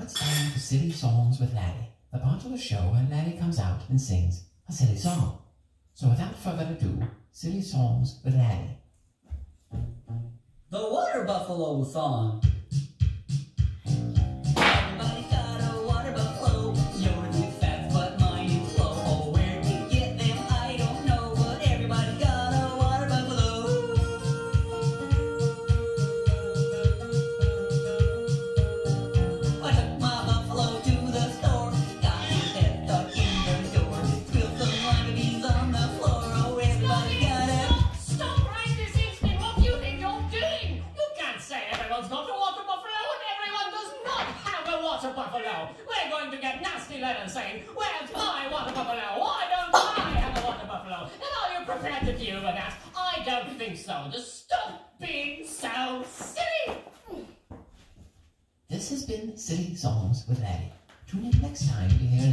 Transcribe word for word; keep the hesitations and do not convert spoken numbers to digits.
it's time for Silly Songs with Larry, the part of the show where Larry comes out and sings a silly song. So without further ado, Silly Songs with Larry. The Water Buffalo Song. Everybody's got a water buffalo. Yours is fast, but mine is slow. Oh, where to get them, I don't know. But everybody's got a water buffalo. I took my buffalo to the store. Got his head stuck in the door. Spilled some lima beans on the floor. Oh, everybody got it. Stop right this instant! What do you think you're doing? You can't say everyone's got a water buffalo and everyone does not have a water buffalo. We're going to get nasty letters saying, "Where's my water buffalo? Why don't I have a water buffalo?" And are you prepared to deal with that? I don't think so. Just stop being so silly! This has been Silly Songs with Larry. Tune in next time to hear